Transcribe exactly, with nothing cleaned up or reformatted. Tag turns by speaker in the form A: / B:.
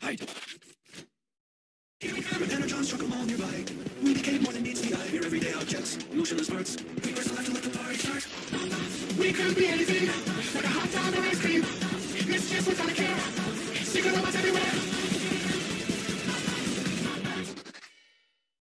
A: Hide. Here we come, and our jaws struck a mall nearby. We became more than meets the eye. Mere everyday objects, motionless parts. We were left to let the party start. We could be anything, like a hot dog or ice cream. Mischief without a care.